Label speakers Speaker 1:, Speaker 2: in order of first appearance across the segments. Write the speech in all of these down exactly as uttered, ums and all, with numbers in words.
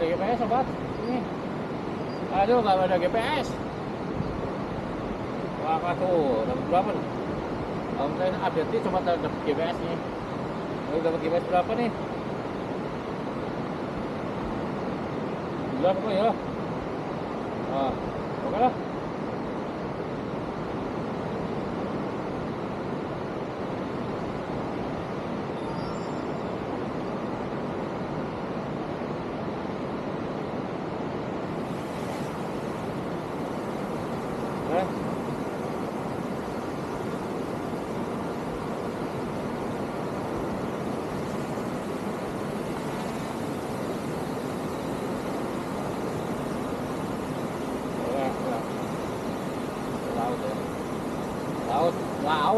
Speaker 1: ada G P S sobat. Ini. Aduh, nggak ada G P S. Wah, tuh, dapat berapa nih? Om saya update nih cuma dapat G P S nih. Lalu dapat G P S berapa nih? Berapa ya? Ah, oke lah. Eh. Laut, laut.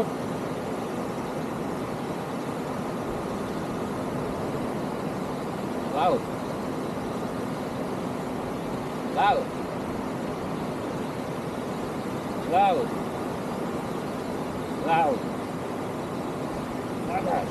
Speaker 1: Laut. Laut. Laut. Laut. Panas.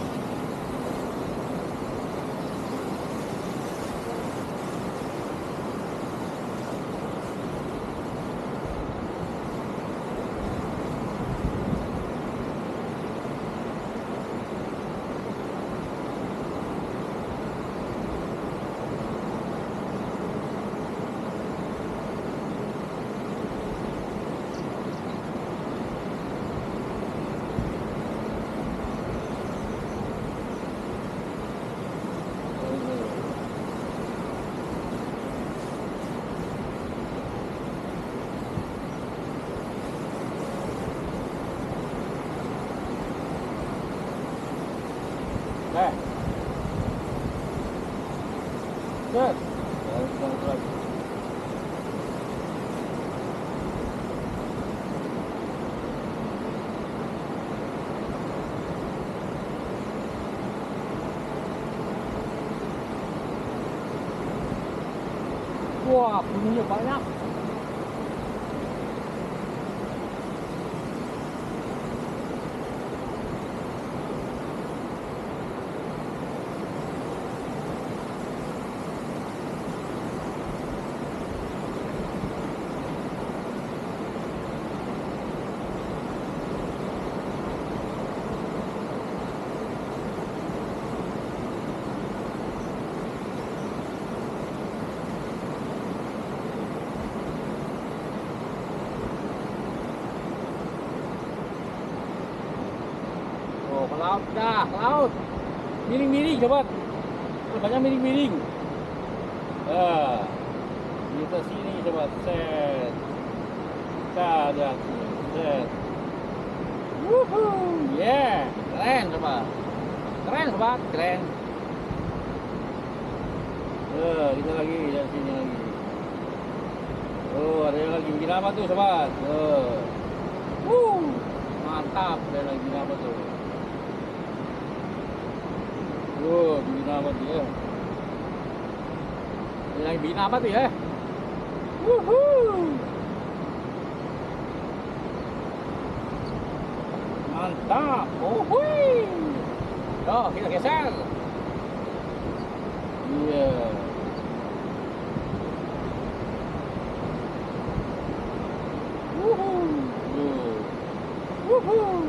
Speaker 1: Eh. Set. Wah, bunyinya banyak. Ke laut dah, ke laut. Miring-miring coba. Banyak miring-miring. Nah, kita sini coba set. Kita ada sini set. Wuhuu, yeah, keren coba. Keren sobat, keren. Eh, kita lagi dari sini lagi. Oh, ada yang lagi bikin apa tuh sobat? Eh. Wuh, mantap, ada yang lagi bikin apa tuh? Oh, bikin apa tuh ya? Yang bikin apa tuh ya? Wuhuu. Mantap. Oh, hui. Oh, kita geser. Iya. Yeah. Wuhuu. Wuhuu.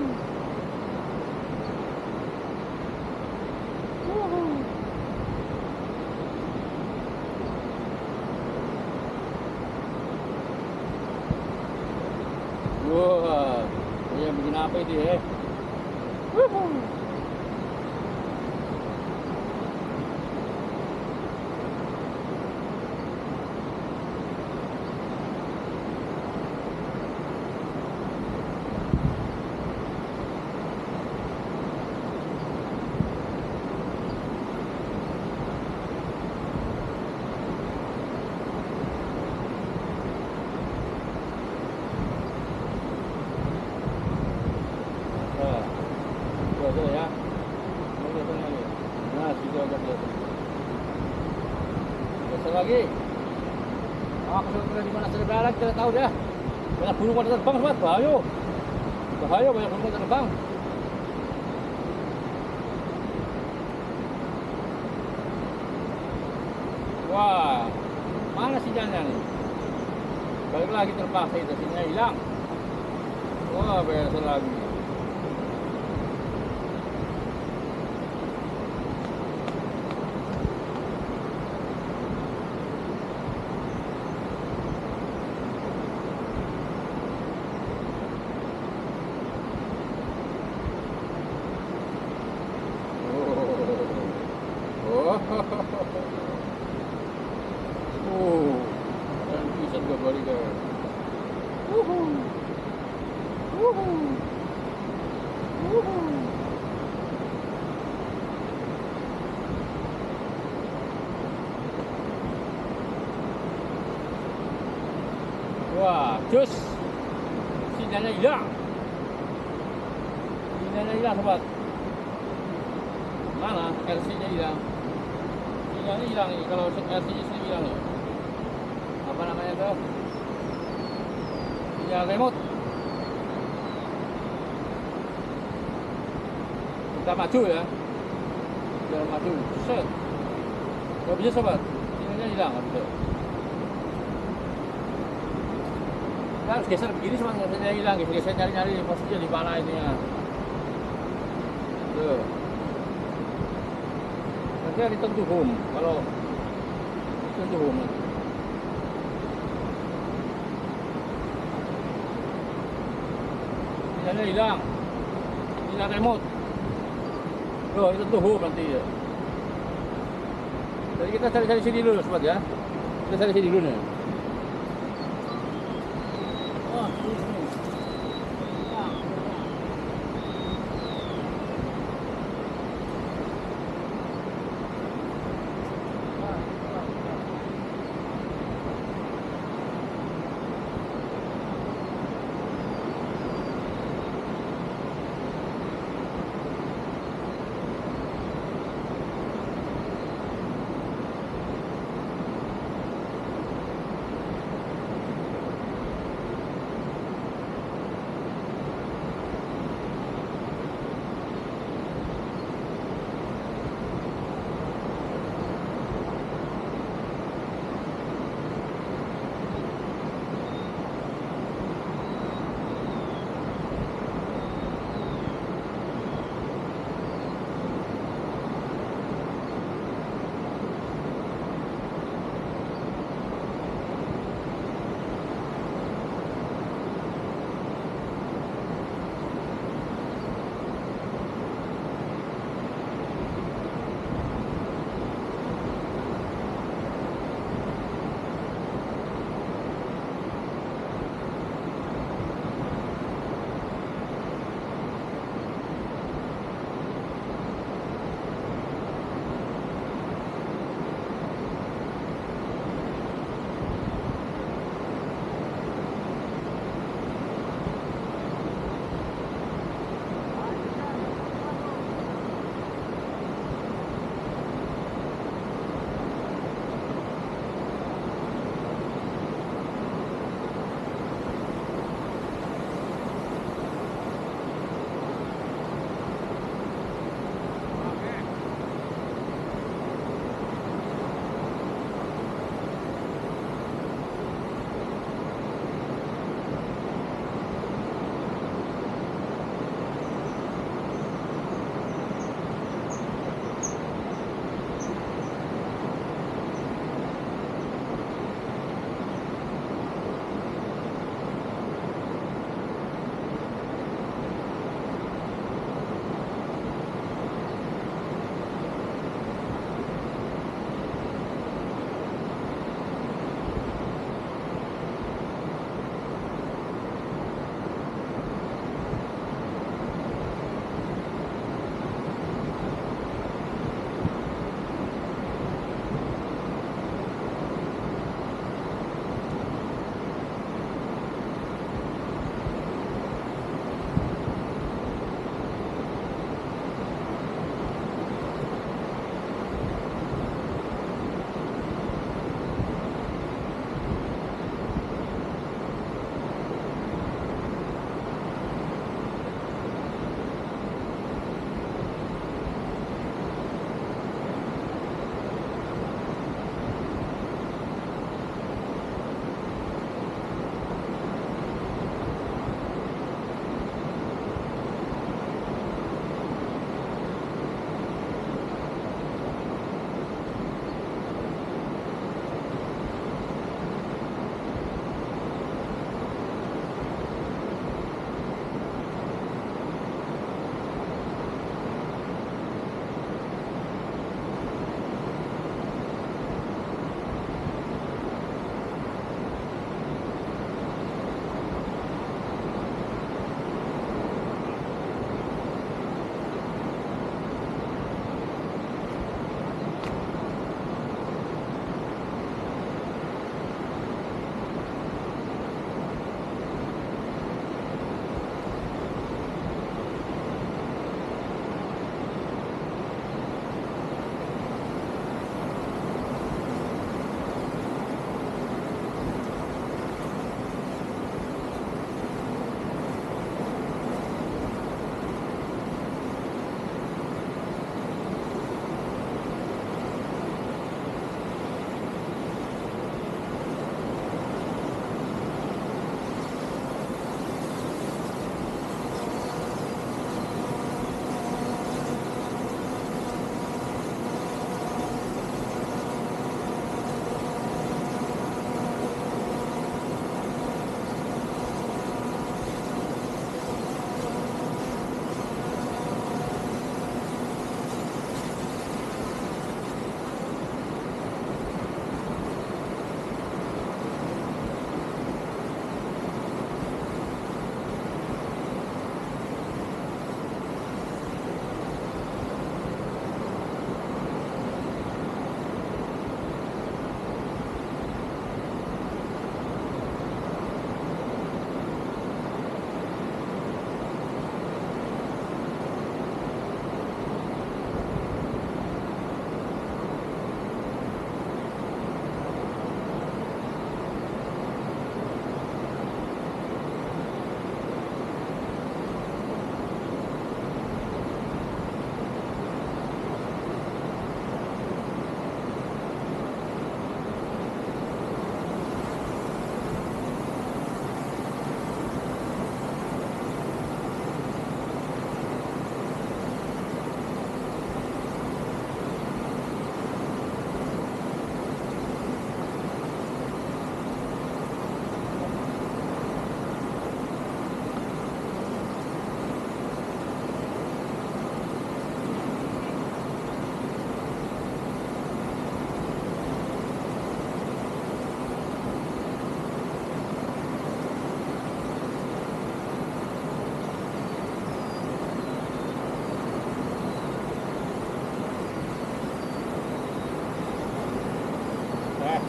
Speaker 1: Wah, yang bikin apa itu ya? Wuhuu. Tuh ya, nah situ aja kelihatan. Geser lagi. Ah, kesulitan di mana saudara kita tahu deh. Banyak burung pada terbang sobat, bahaya. Bahaya banyak burung pada terbang. Wah. sinyalnya nih. Balik lagi terpaksa itu sinyal hilang. Wah, biasa lagi. Oh, oh, dan bisa juga balik ke. Wuhu, wuhu, wuhu. Wah, cus, sinyalnya hilang, sinyalnya hilang sobat. Mana R C-nya hilang? Sinyalnya hilang nih, kalau R C-nya sini hilang nih. Apa namanya tuh? Sinyal remote. Kita maju ya. Kita maju. Set. Gak bisa sobat. Sinyalnya hilang, gak bisa. Kita harus geser begini sobat, sinyalnya hilang. Geser nyari-nyari posisinya di mana ini ya. Tuh. Nanti tentu home, kalau tentu home nanti. Sinyalnya hilang, sinyal remote. Loh, itu tentu home nanti ya. Jadi kita cari-cari sini dulu sobat ya. Kita cari sini dulu nih. Oh, sini.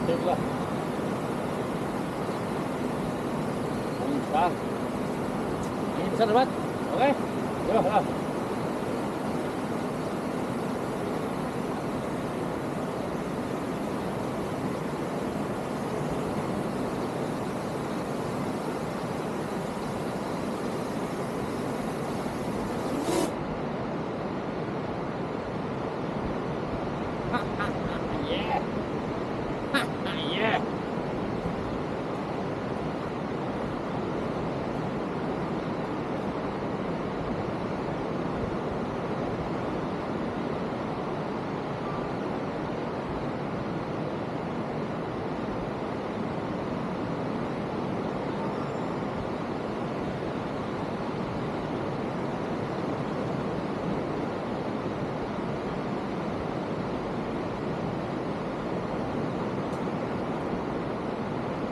Speaker 1: Sip lah. Ini besar. Ini besar sobat. Oke. Yuk, lah. Yeah. Yeah.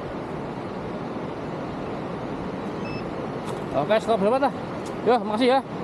Speaker 1: Oke, stop sobat lah. Yo, makasih ya.